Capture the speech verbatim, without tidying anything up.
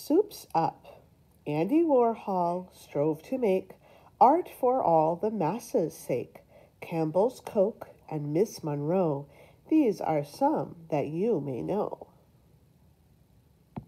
Soup's up. Andy Warhol strove to make art for all the masses' sake. Campbell's Coke and Miss Monroe, these are some that you may know.